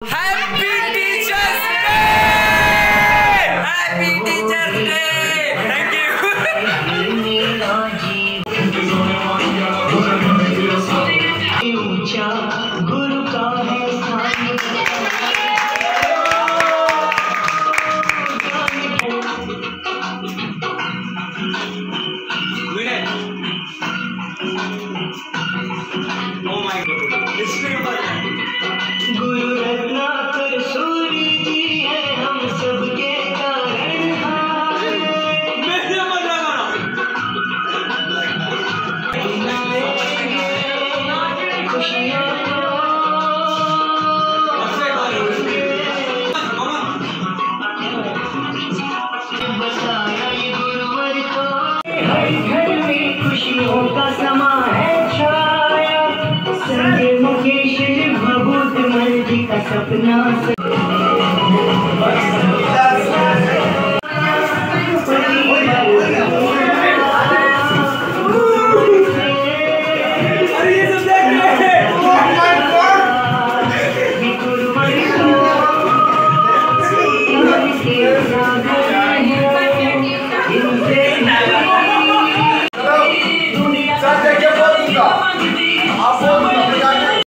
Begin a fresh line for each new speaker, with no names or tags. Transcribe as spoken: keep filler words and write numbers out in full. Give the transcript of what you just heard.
Happy teachers day, happy teachers day. Thank you. गुरु का है गुरु रत्नाकर सूरी जी है हम सबके कारण। खुशियाँ बताया ये गुरुवर को, हर घर में खुशियों का समा है छाया। संजय मुकेश भभूत मर्जी का सपना।